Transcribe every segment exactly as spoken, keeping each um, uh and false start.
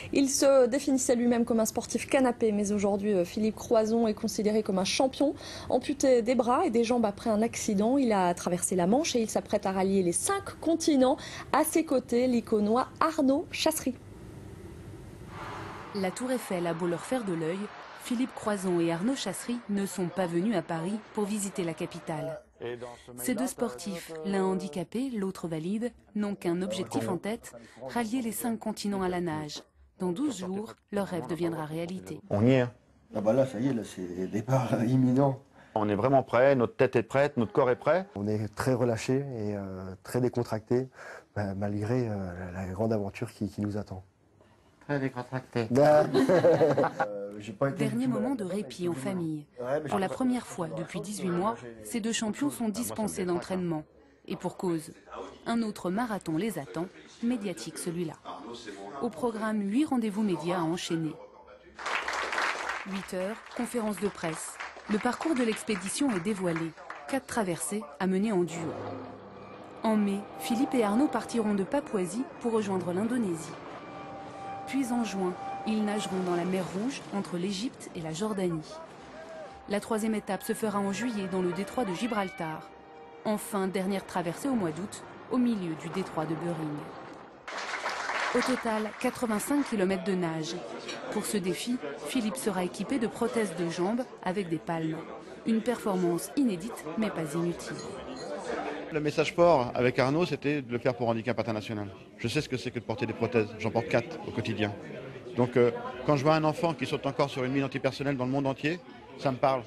Il se définissait lui-même comme un sportif canapé, mais aujourd'hui Philippe Croizon est considéré comme un champion. Amputé des bras et des jambes après un accident, il a traversé la Manche et il s'apprête à rallier les cinq continents. À ses côtés, l'iconois Arnaud Chassery. La Tour Eiffel a beau leur faire de l'œil, Philippe Croizon et Arnaud Chassery ne sont pas venus à Paris pour visiter la capitale. Ces deux sportifs, l'un handicapé, l'autre valide, n'ont qu'un objectif en tête, rallier les cinq continents à la nage. Dans douze jours, leur rêve deviendra réalité. On y est. Ah bah là, ça y est, là, c'est départ euh, imminent. On est vraiment prêt, notre tête est prête, notre corps est prêt. On est très relâché et euh, très décontracté, bah, malgré euh, la grande aventure qui, qui nous attend. Très décontracté. euh, Dernier moment de répit en famille. Pour la première fois depuis dix-huit mois, ces deux champions sont dispensés d'entraînement. Et pour cause, un autre marathon les attend, médiatique celui-là. Au programme, huit rendez-vous médias à enchaîner. huit heures, conférence de presse. Le parcours de l'expédition est dévoilé. Quatre traversées à mener en duo. En mai, Philippe et Arnaud partiront de Papouasie pour rejoindre l'Indonésie. Puis en juin, ils nageront dans la mer Rouge entre l'Égypte et la Jordanie. La troisième étape se fera en juillet dans le détroit de Gibraltar. Enfin, dernière traversée au mois d'août, au milieu du détroit de Bering. Au total, quatre-vingt-cinq kilomètres de nage. Pour ce défi, Philippe sera équipé de prothèses de jambes avec des palmes. Une performance inédite, mais pas inutile. Le message fort avec Arnaud, c'était de le faire pour Handicap International. Je sais ce que c'est que de porter des prothèses. J'en porte quatre au quotidien. Donc euh, quand je vois un enfant qui saute encore sur une mine antipersonnelle dans le monde entier, ça me parle.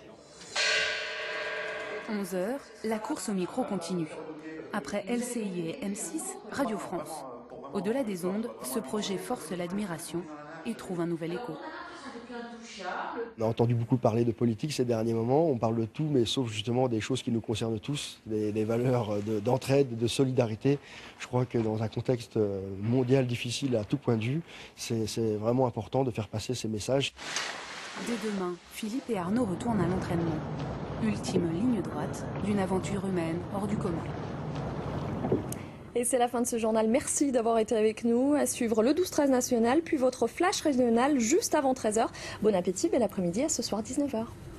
onze heures, la course au micro continue. Après L C I et M six, Radio France. Au-delà des ondes, ce projet force l'admiration et trouve un nouvel écho. On a entendu beaucoup parler de politique ces derniers moments. On parle de tout, mais sauf justement des choses qui nous concernent tous, des, des valeurs d'entraide, de, de solidarité. Je crois que dans un contexte mondial difficile à tout point de vue, c'est vraiment important de faire passer ces messages. Dès demain, Philippe et Arnaud retournent à l'entraînement. Ultime ligne droite d'une aventure humaine hors du commun. Et c'est la fin de ce journal. Merci d'avoir été avec nous. À suivre le douze treize national, puis votre flash régional juste avant treize heures. Bon appétit, bel après-midi, à ce soir dix-neuf heures.